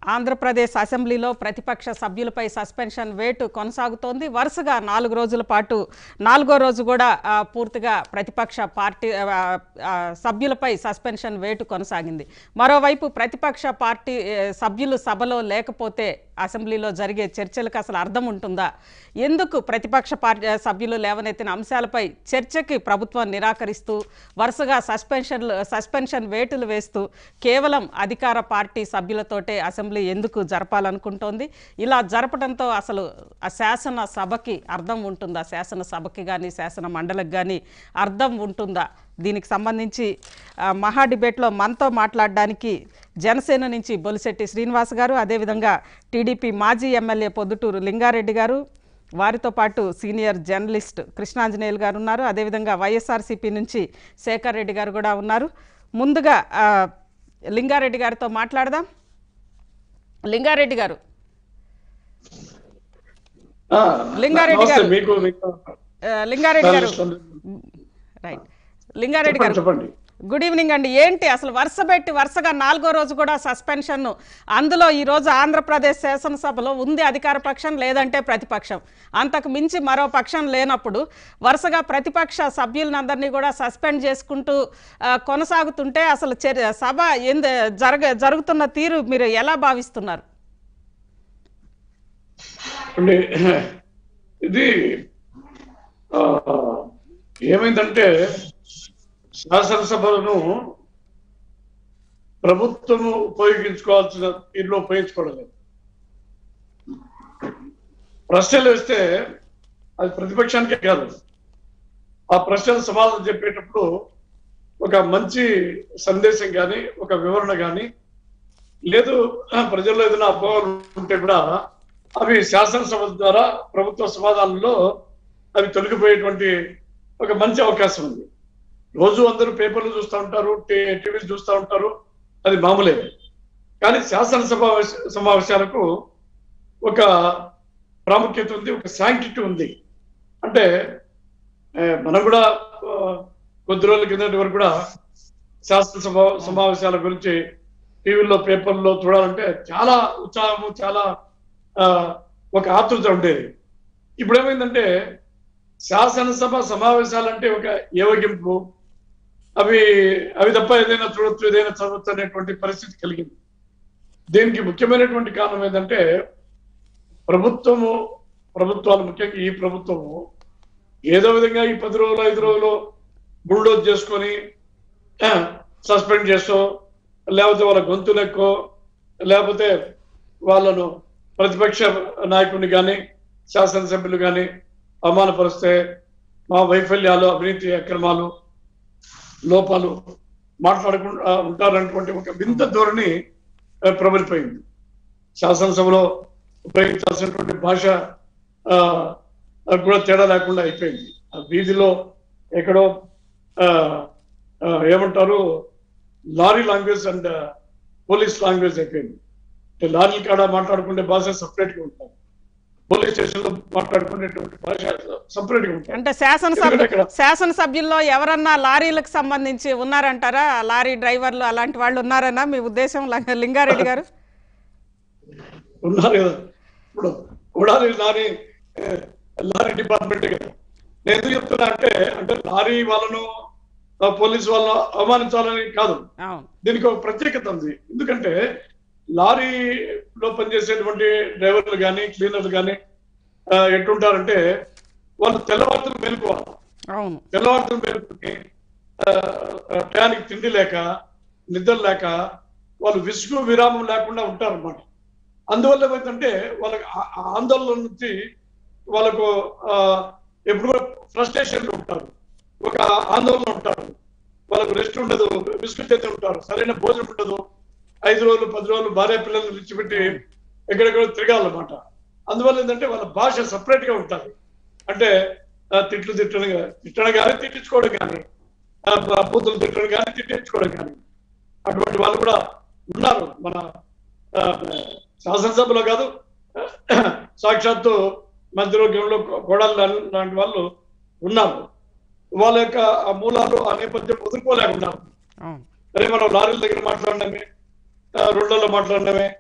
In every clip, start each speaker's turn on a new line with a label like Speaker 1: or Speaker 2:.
Speaker 1: ఆంధ్రప్రదేశ్ అసెంబ్లీలో ప్రతిపక్ష సభ్యులపై సస్పెన్షన్ వేటు కొనసాగుతోంది. వరుసగా 4 రోజుల పాటు 4వ రోజు కూడా పూర్తిగా ప్రతిపక్ష పార్టీ సభ్యులపై సస్పెన్షన్ వేటు కొనసాగింది. మరోవైపు ప్రతిపక్ష పార్టీ సభ్యులు సభలో లేకపోతే అసెంబ్లీలో జరిగే చర్చలకు అసలు అర్థం ఉంటుందా? ఎందుకు ప్రతిపక్ష పార్టీ సభ్యులు లేవనెత్తిన అంశాలపై చర్చకి ప్రభుత్వం నిరాకరిస్తూ వరుసగా సస్పెన్షన్ వేటులు వేస్తూ కేవలం అధికార పార్టీ సభ్యులతోటే అసెంబ్లీ ఎందుకు జరపాలనుకుంటోంది? ఇలా జరపడంతో అసలు ఆ శాసన సభకి అర్థం ఉంటుందా? శాసన సభకి కానీ శాసన మండలికి కానీ అర్థం ఉంటుందా? దీనికి సంబంధించి మహా డిబేట్లో మనతో మాట్లాడడానికి జనసేన నుంచి బొలిశెట్టి శ్రీనివాస్ గారు, అదేవిధంగా టీడీపీ మాజీ ఎమ్మెల్యే పొద్దుటూరు లింగారెడ్డి గారు, వారితో పాటు సీనియర్ జర్నలిస్ట్ కృష్ణాంజనేయులు గారు ఉన్నారు. అదేవిధంగా వైఎస్ఆర్సీపీ నుంచి శేఖర్ రెడ్డి గారు కూడా ఉన్నారు. ముందుగా లింగారెడ్డి గారితో మాట్లాడదాం. లింగారెడ్డి గారు రైట్. లింగారెడ్డి గారు
Speaker 2: చెప్పండి.
Speaker 1: గుడ్ ఈవినింగ్ అండి. ఏంటి అసలు వరుసగా 4వ రోజు కూడా సస్పెన్షన్, అందులో ఈరోజు ఆంధ్రప్రదేశ్ శాసనసభలో ఉంది అధికార పక్షం లేదంటే ప్రతిపక్షం, అంతకు మించి మరో పక్షం లేనప్పుడు వరుసగా ప్రతిపక్ష సభ్యులందరినీ కూడా సస్పెండ్ చేసుకుంటూ కొనసాగుతుంటే అసలు సభ జరుగుతున్న తీరు మీరు ఎలా భావిస్తున్నారు?
Speaker 2: ఇది ఏమైందంటే శాసనసభలను ప్రభుత్వము ఉపయోగించుకోవాల్సిన తీరులో ఉపయోగించుకోవడం. ప్రశ్నలు వేస్తే అది ప్రతిపక్షానికే కాదు, ఆ ప్రశ్నలు సమాధానం చెప్పేటప్పుడు ఒక మంచి సందేశం కానీ ఒక వివరణ కానీ లేదు, ప్రజల్లో ఏదైనా అపోహలు ఉంటే కూడా అవి శాసనసభ ద్వారా ప్రభుత్వ సమాధానంలో అవి తొలగిపోయేటువంటి ఒక మంచి అవకాశం ఉంది. రోజు అందరూ పేపర్లు చూస్తూ ఉంటారు, టీవీలు చూస్తూ ఉంటారు, అది మామూలే. కానీ శాసనసభ సమావేశాలకు ఒక ప్రాముఖ్యత ఉంది, ఒక శాంక్టిటీ ఉంది. అంటే మనం కూడా కొద్ది రోజుల కిందటి వరకు కూడా శాసనసభ సమావేశాల గురించి టీవీల్లో పేపర్లో చూడాలంటే చాలా ఉత్సాహము, చాలా ఒక ఆతృత ఉండేది. ఇప్పుడు ఏమైందంటే శాసనసభ సమావేశాలంటే ఒక ఏవగింపు, అవి తప్ప ఏదైనా చూడొచ్చు, ఏదైనా చదవచ్చు అనేటువంటి పరిస్థితి కలిగింది. దీనికి ముఖ్యమైనటువంటి కారణం ఏంటంటే ప్రభుత్వాలు ముఖ్యంగా ఈ ప్రభుత్వము ఏదో విధంగా ఈ 10 రోజులు 5 రోజులు బుల్డోజ్ చేసుకొని సస్పెండ్ చేసో, లేకపోతే వాళ్ళ గొంతులెక్కో, లేకపోతే వాళ్ళను ప్రతిపక్ష నాయకుడిని కానీ శాసనసభ్యులు కానీ అవమానపరిస్తే మా వైఫల్యాలు, అవినీతి అక్రమాలు, లోపాలు మాట్లాడకుండా ఉంటారన్నటువంటి ఒక వింత ధోరణి ప్రబలిపోయింది. శాసనసభలో ఉపయోగించాల్సినటువంటి భాష కూడా తేడా లేకుండా అయిపోయింది. ఆ వీధిలో ఎక్కడో ఏమంటారు lorry language and police language అయిపోయింది. లారీల కాడ మాట్లాడుకునే భాష సపరేట్ గా ఉంటారు, పోలీస్ స్టేషన్ లో మాట్లాడుకునేటువంటి భాష సపరేట్ గా ఉంటారు.
Speaker 1: అంటే శాసనసభ్యుల్లో ఎవరన్నా లారీలకు సంబంధించి ఉన్నారంటారా? లారీ డ్రైవర్లు అలాంటి వాళ్ళు ఉన్నారన్నా మీ ఉద్దేశం లింగారెడ్డి గారు?
Speaker 2: ఉన్నారు కదా, ఇప్పుడు కూడా లారీ డిపార్ట్మెంట్ కదా. నేను ఎందుకు చెప్తున్నా అంటే లారీ వాళ్ళను పోలీసు వాళ్ళను అవమానించాలని కాదు, దీనికి ఒక ప్రత్యేకత ఉంది. ఎందుకంటే లారీలో పనిచేసేటువంటి డ్రైవర్లు కానీ క్లీనర్లు కానీ ఎట్లుంటారంటే వాళ్ళు తెల్లవారుతలు మేలుకోవాలి. తెల్లవారుతలు మేలుకుని టయానికి తిండి లేక నిద్ర లేక వాళ్ళు విసుగు విరామం లేకుండా ఉంటారన్నమాట. అందువల్ల ఏమైందంటే వాళ్ళకి ఆందోళన నుంచి వాళ్ళకు ఎప్పుడు కూడా ఫ్రస్ట్రేషన్లు ఉంటారు, ఒక ఆందోళన ఉంటారు, వాళ్ళకు రెస్ట్ ఉండదు, విసుగు చేతి ఉంటారు, సరైన భోజనం ఉండదు. 5 రోజులు 10 రోజులు భార్య పిల్లలు విడిచిపెట్టి ఎక్కడెక్కడ తిరగాలన్నమాట. అందువల్ల ఏంటంటే వాళ్ళ భాష సపరేట్ గా ఉంటుంది. అంటే తిట్టడం కానీ తిట్టించుకోవడం కానీ, బూతులు తిట్టడం కానీ తిట్టించుకోవడం కానీ అటువంటి వాళ్ళు కూడా ఉన్నారు మన శాసనసభలో కాదు, సాక్షాత్తు మంత్రివర్గంలో కోడలు లాంటి వాళ్ళు ఉన్నారు. వాళ్ళ యొక్క మూలాలు ఆ నేపథ్యం వదులుకోలేకున్నారు. అరే మనం లారీల దగ్గర మాట్లాడినామే, రోడ్లలో మాట్లాడినామే,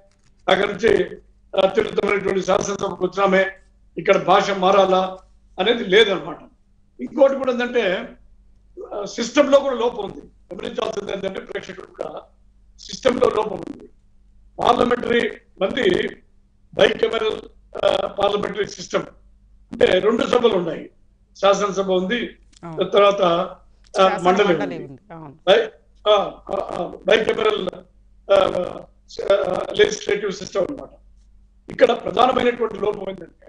Speaker 2: అక్కడి నుంచి తిరుగుతున్నటువంటి శాసనసభకు వచ్చినామే ఇక్కడ భాష మారాలా అనేది లేదనమాట. ఇంకోటి కూడా ఏంటంటే సిస్టమ్ లో కూడా లోపం ఉంది. గమనించాల్సింది ఏంటంటే ప్రేక్షకుడు కూడా సిస్టమ్ లో లోపం ఉంది. పార్లమెంటరీ మంది బైకెమెరల్ పార్లమెంటరీ సిస్టమ్ అంటే 2 సభలు ఉన్నాయి. శాసనసభ ఉంది, తర్వాత మండలి ఉంది. బైకెమెరల్ లెజిస్లేటివ్ సిస్టమ్ అన్నమాట. ఇక్కడ ప్రధానమైనటువంటి లోపం ఏంటంటే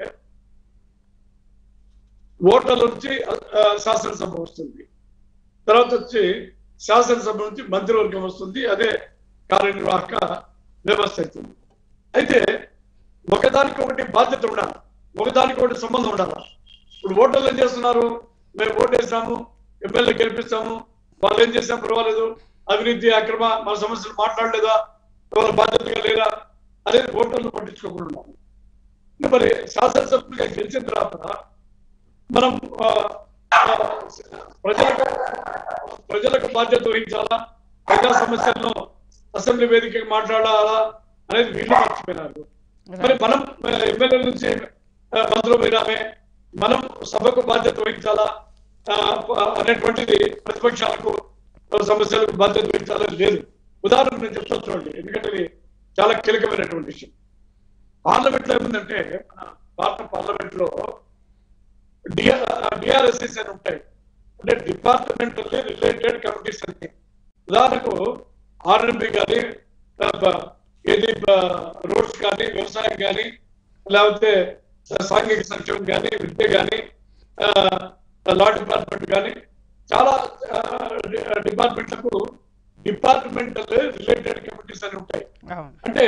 Speaker 2: ఓటర్ల నుంచి శాసనసభ వస్తుంది, తర్వాత వచ్చి శాసనసభ నుంచి మంత్రివర్గం వస్తుంది, అదే కార్యనిర్వాహక వ్యవస్థ అవుతుంది. అయితే ఒకదానికొకటి బాధ్యత ఉండాలి, ఒకదానికొకటి సంబంధం ఉండాలి. ఇప్పుడు ఓటర్లు ఏం చేస్తున్నారు, మేము ఓటేసాము, ఎమ్మెల్యే గెలిపిస్తాము, వాళ్ళు ఏం చేసినా పర్వాలేదు, అవినీతి అక్రమ మన సమస్యలు మాట్లాడలేదా, వాళ్ళ బాధ్యతగా లేదా అనేది ఓటర్లు పట్టించుకోకుండా. మరి శాసనసభ్యులుగా గెలిచిన తర్వాత మనం ప్రజలకు బాధ్యత వహించాలా, ప్రజా సమస్యలను అసెంబ్లీ వేదికగా మాట్లాడాలా అనేది వీళ్ళు మర్చిపోయినారు. మరి మనం ఎమ్మెల్యే నుంచి మంత్రులు పోయినామే, మనం సభకు బాధ్యత వహించాలా అనేటువంటిది ప్రతిపక్షాలకు సమస్యలకు బాధ్యత వహించాలని లేదు. ఉదాహరణకు నేను చెప్తా చూడండి, ఎందుకంటే ఇది చాలా కీలకమైనటువంటి విషయం. పార్లమెంట్ లో ఏముందంటే భారత పార్లమెంట్ లో డిఆర్ఎస్ఎస్ అని ఉంటాయి, అంటే డిపార్ట్మెంటల్లీ రిలేటెడ్ కమిటీస్ అని. ఉదాహరణకు ఆర్ఎంపీ కానీ, ఏది రోడ్స్ కానీ, వ్యవసాయం కానీ, లేకపోతే సాంఘిక సంక్షేమం కానీ, విద్య కానీ, లా డిపార్ట్మెంట్ కానీ, చాలా డిపార్ట్మెంట్లకు డిపార్ట్మెంటల్ రిలేటెడ్ కమిటీస్ అని ఉంటాయి. అంటే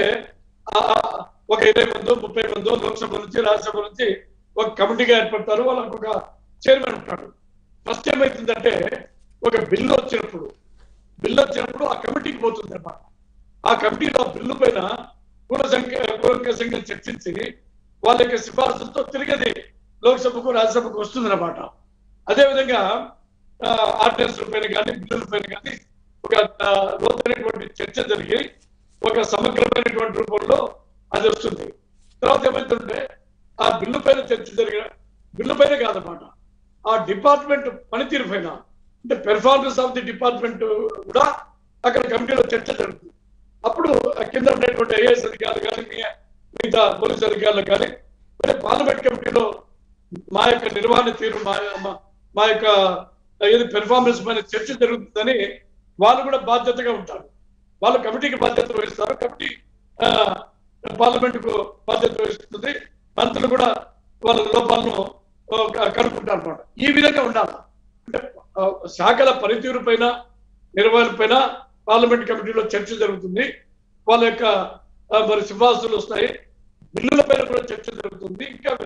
Speaker 2: ఒక 20 మందో 30 మందో లోక్సభ నుంచి రాజ్యసభ నుంచి ఒక కమిటీగా ఏర్పడతారు, వాళ్ళకు ఒక చైర్మన్ ఉంటాడు. ఫస్ట్ ఏమైతుందంటే ఒక బిల్లు వచ్చినప్పుడు ఆ కమిటీకి పోతుంది అన్నమాట. ఆ కమిటీలో బిల్లు పైన కూలంకషంగా చర్చించి వాళ్ళ యొక్క సిఫార్సులతో తిరిగేది లోక్సభకు రాజ్యసభకు వస్తుంది అన్నమాట. అదేవిధంగా ఆర్డినెన్స్ పైన కానీ, బిల్లుల పైన కానీ ఒక లోతైనటువంటి చర్చ జరిగి ఒక సమగ్రమైనటువంటి రూపంలో అది వస్తుంది. తర్వాత ఏమైతుంటే ఆ బిల్లు పైన చర్చ జరిగిన బిల్లు పైన కాదన్నమాట, ఆ డిపార్ట్మెంట్ పనితీరు పైన, అంటే పెర్ఫార్మెన్స్ ఆఫ్ ది డిపార్ట్మెంట్ కూడా అక్కడ కమిటీలో చర్చ జరుగుతుంది. అప్పుడు కింద ఉండేటువంటి ఐఏఎస్ అధికారులు కానీ, మిగతా పోలీస్ అధికారులు కానీ, మరి పార్లమెంట్ కమిటీలో మా యొక్క నిర్వహణ తీరు, మా యొక్క ఏది పెర్ఫార్మెన్స్ పైన చర్చ జరుగుతుందని వాళ్ళు కూడా బాధ్యతగా ఉంటారు. వాళ్ళు కమిటీకి బాధ్యత వహిస్తారు, కమిటీ పార్లమెంట్ కు బాధ్యత వహిస్తుంది, మంత్రులు కూడా వాళ్ళ లోపాలను కనుక్కుంటారు అన్నమాట. ఈ విధంగా ఉండాలి. అంటే శాఖల పనితీరు పైన, నిర్వహణ పైన పార్లమెంట్ కమిటీలో చర్చ జరుగుతుంది, వాళ్ళ యొక్క మరి సిఫార్సులు వస్తాయి, బిల్లుల పైన కూడా చర్చ జరుగుతుంది.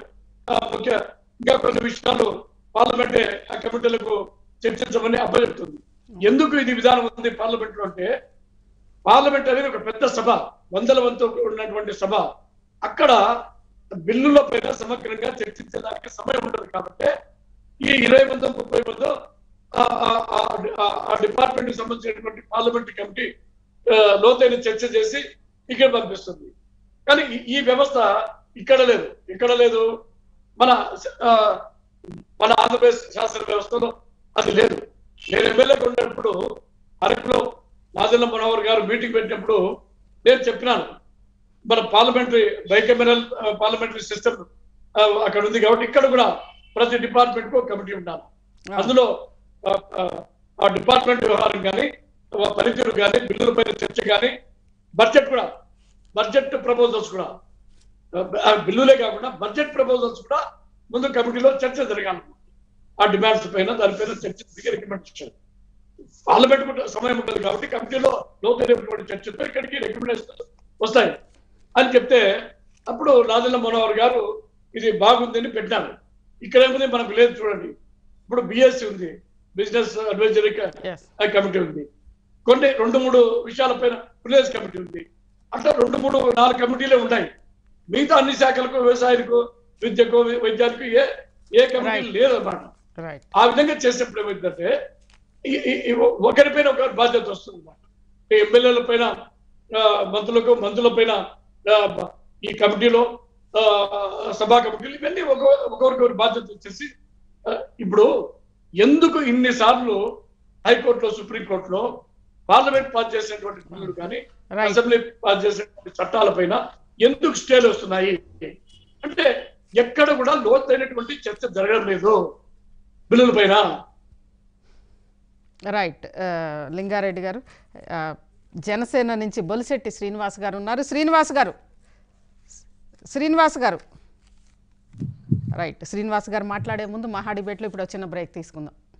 Speaker 2: ఇంకా కొన్ని విషయాలు పార్లమెంటే ఆ కమిటీలకు చర్చించమని అప్పచెప్తుంది. ఎందుకు ఇది విధానం ఉంది పార్లమెంట్ లో అంటే, పార్లమెంట్ అనేది ఒక పెద్ద సభ, వందల వంతు ఉన్నటువంటి సభ. అక్కడ బిల్లుల పైన సమగ్రంగా చర్చించడానికి సమయం ఉంటుంది. కాబట్టి ఈ 20 మందో 30 మందో ఆ డిపార్ట్మెంట్ కి సంబంధించినటువంటి పార్లమెంట్ కమిటీ లోతైన చర్చ చేసి ఇక్కడ పంపిస్తుంది. కానీ ఈ వ్యవస్థ ఇక్కడ లేదు. మన ఆంధ్రప్రదేశ్ శాసన వ్యవస్థలో అది లేదు. నేను ఎమ్మెల్యేగా ఉన్నప్పుడు అరకులో నాదెళ్ల మనోహర్ గారు మీటింగ్ పెట్టినప్పుడు నేను చెప్పినాను, మన పార్లమెంటరీ బైకెమెరల్ పార్లమెంటరీ సిస్టమ్ అక్కడ ఉంది కాబట్టి ఇక్కడ కూడా ప్రతి డిపార్ట్మెంట్ కు కమిటీ ఉండాలి. అందులో ఆ డిపార్ట్మెంట్ వ్యవహారం కానీ, పనితీరు కానీ, బిల్లుల పైన చర్చ కానీ, బడ్జెట్ ప్రపోజల్స్ కూడా, బిల్లులే కాకుండా బడ్జెట్ ప్రపోజల్స్ కూడా ముందు కమిటీలో చర్చ జరగాలి. ఆ డిమాండ్స్ పైన దానిపైన చర్చ జరిగి రికమెండేషన్, పార్లమెంట్ సమయం ఉంటుంది కాబట్టి కమిటీలో లోతైనటువంటి చర్చతో ఇక్కడికి రికమెండేషన్ వస్తాయి అని చెప్తే, అప్పుడు నాదెళ్ల మనోహర్ గారు ఇది బాగుందని పెట్టారు. ఇక్కడ ఏముంది మనకు లేదు చూడండి. ఇప్పుడు బిఎస్సి ఉంది, బిజినెస్ అడ్వైజరీ కమిటీ ఉంది, కొన్ని 2-3 విషయాలపైన విలేజ్ కమిటీ ఉంది. అట్లా 2-3-4 కమిటీలే ఉన్నాయి. మిగతా అన్ని శాఖలకు, వ్యవసాయానికి, విద్యకు, వైద్యానికి ఏ కమిటీ లేదన్నమాట. ఆ విధంగా చేసేప్పుడు ఏమైందంటే ఒకరిపైన ఒకరి బాధ్యత వస్తుంది అన్నమాట. ఎమ్మెల్యేల పైన మంత్రుల పైన ఈ కమిటీలో సభా కమిటీలు ఇవన్నీ ఒకరికొకరి బాధ్యత వచ్చేసి ఇప్పుడు ఎందుకు ఇన్నిసార్లు హైకోర్టులో సుప్రీంకోర్టులో పార్లమెంట్ పాస్ చేసినటువంటి బిల్లులు కానీ అసెంబ్లీ పాస్ చేసినటువంటి చట్టాలపైన ఎందుకు స్టేలు వస్తున్నాయి అంటే ఎక్కడ కూడా లోతైనటువంటి చర్చ జరగడం లేదు బిల్లుల పైన.
Speaker 1: రైట్. లింగారెడ్డి గారు, జనసేన నుంచి బొలిశెట్టి శ్రీనివాస్ గారు ఉన్నారు. శ్రీనివాస్ గారు రైట్. శ్రీనివాస్ గారు మాట్లాడే ముందు మహా డిబేట్లో ఇప్పుడు వచ్చిన బ్రేక్ తీసుకుందాం.